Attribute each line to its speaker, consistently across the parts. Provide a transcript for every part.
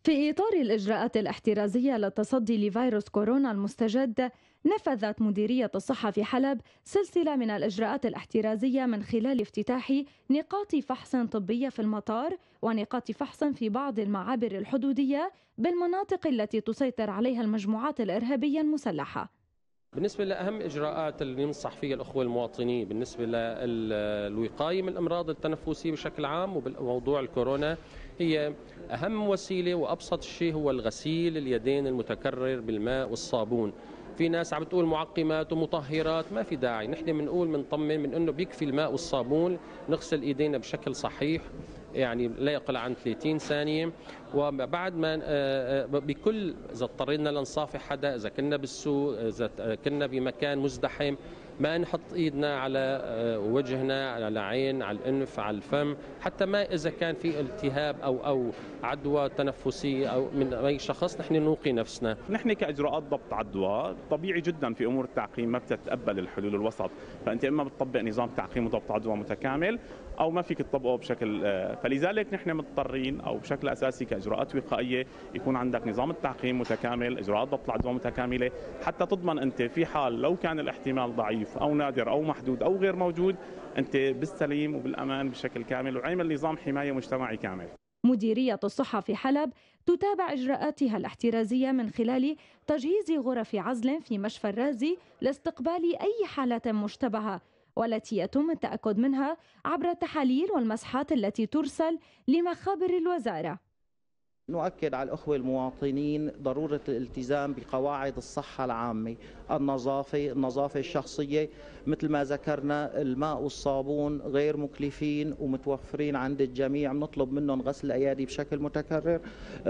Speaker 1: في إطار الإجراءات الاحترازية للتصدي لفيروس كورونا المستجد، نفذت مديرية الصحة في حلب سلسلة من الإجراءات الاحترازية من خلال افتتاح نقاط فحص طبية في المطار ونقاط فحص في بعض المعابر الحدودية بالمناطق التي تسيطر عليها المجموعات الإرهابية المسلحة.
Speaker 2: بالنسبة لأهم إجراءات اللي ننصح فيها الأخوة المواطنين بالنسبة للوقاية من الأمراض التنفسية بشكل عام وبموضوع الكورونا، هي أهم وسيلة وأبسط شيء هو الغسيل اليدين المتكرر بالماء والصابون. في ناس عم بتقول معقمات ومطهرات، ما في داعي. نحن بنقول بنطمن من انه بيكفي الماء والصابون، نغسل ايدينا بشكل صحيح يعني لا يقل عن 30 ثانية. وبعد ما بكل إذا اضطرينا لنصافح حدا، إذا كنا بالسوق، إذا كنا بمكان مزدحم، ما نحط ايدنا على وجهنا، على العين، على الانف، على الفم، حتى ما اذا كان في التهاب او عدوى تنفسيه او من اي شخص نحن نوقي نفسنا.
Speaker 3: نحن كاجراءات ضبط عدوى طبيعي جدا في امور التعقيم ما بتتقبل الحلول الوسط، فانت اما بتطبق نظام تعقيم وضبط عدوى متكامل او ما فيك تطبقه بشكل فلذلك نحن مضطرين او بشكل اساسي كاجراءات وقائيه يكون عندك نظام التعقيم متكامل، اجراءات ضبط العدوى متكامله، حتى تضمن انت في حال لو كان الاحتمال ضعيف او نادر او محدود او غير موجود انت بالسليم وبالامان بشكل كامل، وعمل نظام حمايه مجتمعي كامل.
Speaker 1: مديرية الصحة في حلب تتابع إجراءاتها الاحترازية من خلال تجهيز غرف عزل في مشفى الرازي لاستقبال أي حالة مشتبهة، والتي يتم التأكد منها عبر التحاليل والمسحات التي ترسل لمخابر الوزارة.
Speaker 4: نؤكد على الأخوة المواطنين ضرورة الالتزام بقواعد الصحة العامة، النظافة الشخصية، مثل ما ذكرنا الماء والصابون غير مكلفين ومتوفرين عند الجميع، نطلب منهم غسل الأيادي بشكل متكرر،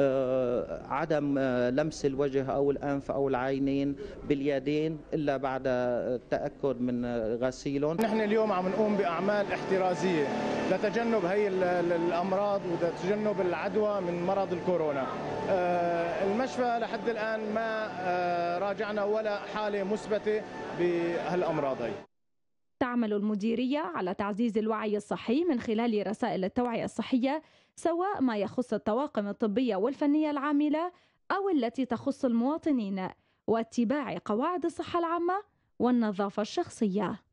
Speaker 4: عدم لمس الوجه أو الأنف أو العينين باليدين إلا بعد التأكد من غسيلهم.
Speaker 5: نحن اليوم عم نقوم بأعمال احترازية لتجنب هي الأمراض وتجنب العدوى من مرض الكورونا. المشفى لحد الآن ما راجعنا ولا حالة مثبتة بهالأمراض هي.
Speaker 1: تعمل المديرية على تعزيز الوعي الصحي من خلال رسائل التوعية الصحية، سواء ما يخص الطواقم الطبية والفنية العاملة أو التي تخص المواطنين، واتباع قواعد الصحة العامة والنظافة الشخصية.